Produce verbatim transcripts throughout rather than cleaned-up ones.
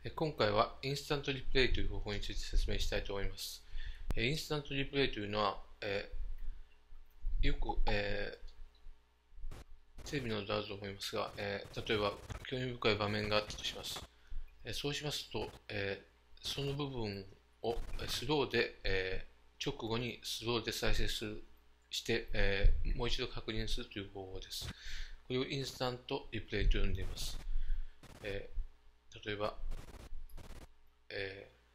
え今回はインスタントリプレイという方法について説明したいと思います。えインスタントリプレイというのは、えーよく、えーテレビなどであると思いますが、えー例えば興味深い場面があったとします。えそうしますと、えーその部分をスローで、えー直後にスローで再生するして、えーもう一度確認するという方法です。これをインスタントリプレイと呼んでいます。えー例えば、えー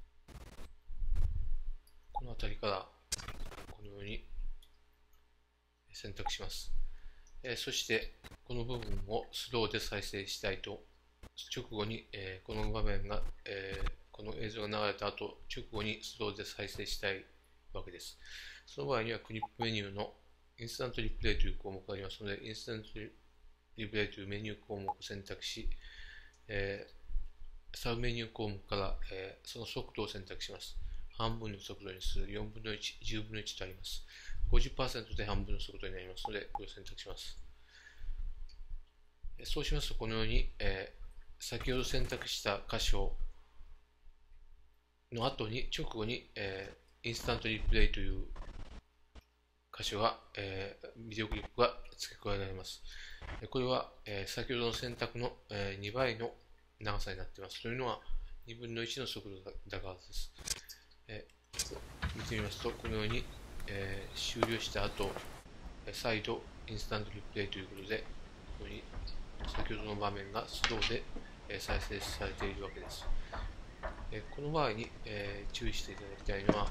この辺りからこのように選択します。えーそして、この部分をスローで再生したいと、直後に、えーこの場面が、えーこの映像が流れた後、直後にスローで再生したいわけです。その場合には、クリップメニューのインスタントリプレイという項目がありますので、インスタントリプレイというメニュー項目を選択し、えー、サブメニュー項目から、えーその速度を選択します。半分の速度にする、よんぶんのいち、じゅうぶんのいちとあります。ごじゅっパーセント で半分の速度になりますので、これを選択します。そうしますと、このように、えー、先ほど選択した箇所の後に、直後に、えー、インスタントリプレイという箇所が、えー、ビデオクリップが付け加えられます。これは、えー、先ほどの選択の、えー、にばいの長さになっています。というのは、にぶんのいちの速度だからです。えー、見てみますと、このように、えー、終了した後、再度インスタントリプレイということで、このように先ほどの場面がスローで再生されているわけです。この場合に注意していただきたいのは、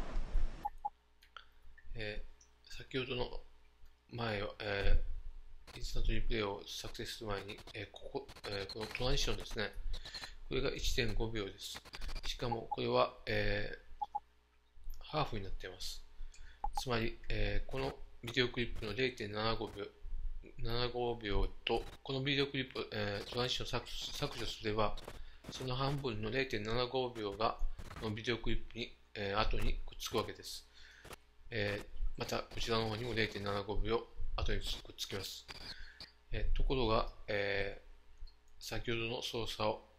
先ほどの前は、インスタントリプレイを作成する前に、ここ、このトランジションですね。これが いってんごびょうです。しかもこれは、えー、ハーフになっています。つまり、えー、このビデオクリップの れいてんななごびょうななごびょうと、このビデオクリップ、えー、トランジションを削除すれば、その半分の れいてんななごびょうが、このビデオクリップに、えー、後にくっつくわけです。えー、また、こちらの方にも れいてんななごびょう後にくっつきます。えー、ところが、えー、先ほどの操作を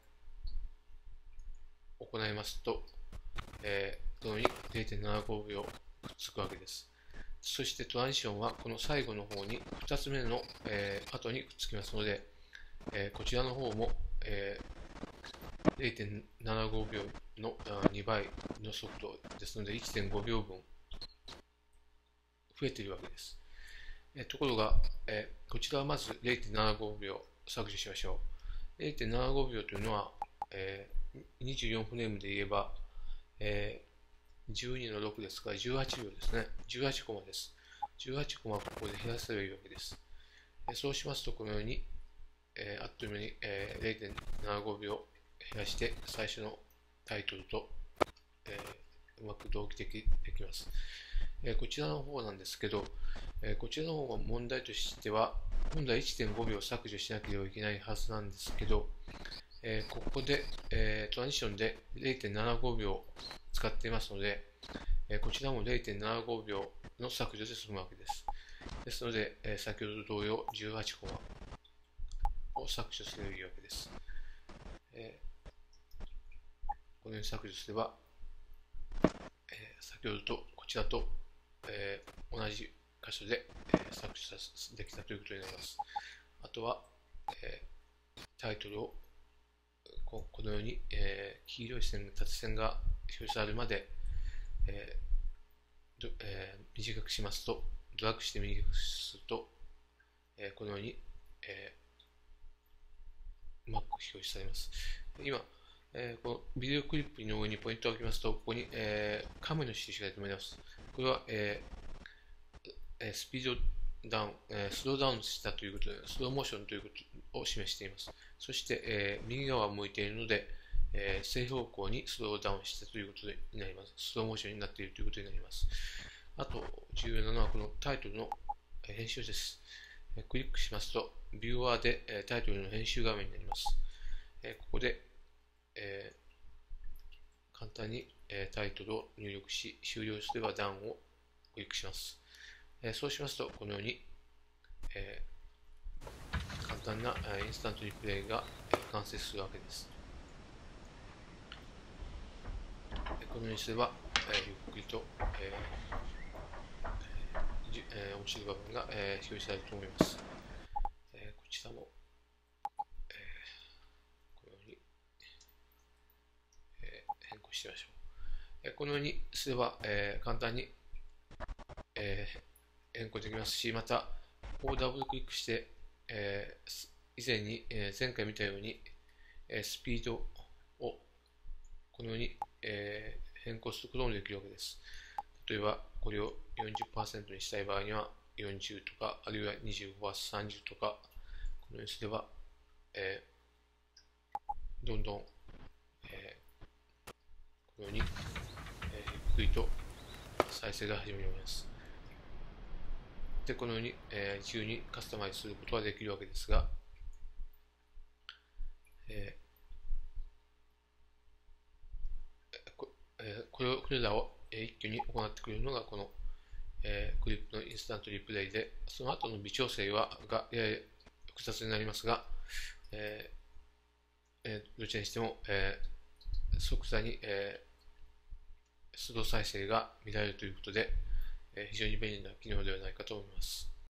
行いますと、えー、このように れいてんななごびょうくっつくわけです。そしてトランジションはこの最後の方にふたつめの、えー、後にくっつきますので、えー、こちらの方も、えー、れいてんななごびょうのにばいの速度ですので いってんごびょうぶん増えているわけです。えー、ところが、えー、こちらはまず れいてんななごびょう削除しましょう。れいてんななごびょうというのは、えー、にじゅうよんフレームで言えば、えーじゅうにのろくですからじゅうはちびょうですね。じゅうはちコマです。じゅうはちコマここで減らせばいいわけです。そうしますと、このように、えー、あっという間に、えー、れいてんななごびょう減らして、最初のタイトルと、えー、うまく同期できできます。えー、こちらの方なんですけど、えー、こちらの方が問題としては、今度は いってんごびょう削除しなければいけないはずなんですけど、えー、ここで、えー、トランジションで れいてんななごびょう使っていますので、えー、こちらも れいてんななごびょうの削除で済むわけです。ですので、えー、先ほど同様じゅうはちコマを削除すればいいわけです。えー、このように削除すれば、えー、先ほどとこちらと、えー、同じ箇所で、えー、削除できたということになります。あとは、えー、タイトルをこのように、えー、黄色い線、縦線が表示されるまで、えーえー、短くしますと、ドラッグして短くすると、えー、このように、えー、うまく表示されます。今、えー、このビデオクリップの上にポイントを置きますと、ここに、えー、カムの印が出てまいります。これは、えー、スピードダウン、えー、スローダウンしたということで、スローモーションということを示しています。そして、えー、右側を向いているので、えー、正方向にスローダウンしたということになります。スローモーションになっているということになります。あと、重要なのはこのタイトルの編集です。クリックしますと、ビューアーでタイトルの編集画面になります。ここで、えー、簡単にタイトルを入力し、終了すればダウンをクリックします。そうしますと、このように、えー、簡単なインスタントリプレイが完成するわけです。 このようにすれば、えー、ゆっくりと、えーじえー、面白い場面が、えー、表示されると思います。えー、こちらも、えー、このように、えー、変更してみましょう。えー、このようにすれば、えー、簡単に、えー、変更できますし、また、ここをダブルクリックして、えー、以前に、えー、前回見たように、えー、スピードをこのように、えー、変更することもできるわけです。例えば、これを よんじゅっパーセント にしたい場合には、よんじゅうとか、あるいは にじゅうごパーセント、さんじゅうとか、このようにすれば、えー、どんどん、えー、このように、えー、ゆっくりと再生が始まります。で、このように、えー、自由にカスタマイズすることができるわけですが、えー、こえー、これをこれらを一挙に行ってくれるのがこの、えー、クリップのインスタントリプレイで、その後の微調整はがやや複雑になりますが、えーえー、どちらにしても、えー、即座に、えー、スロー再生が見られるということで、えー、非常に便利な機能ではないかと思います。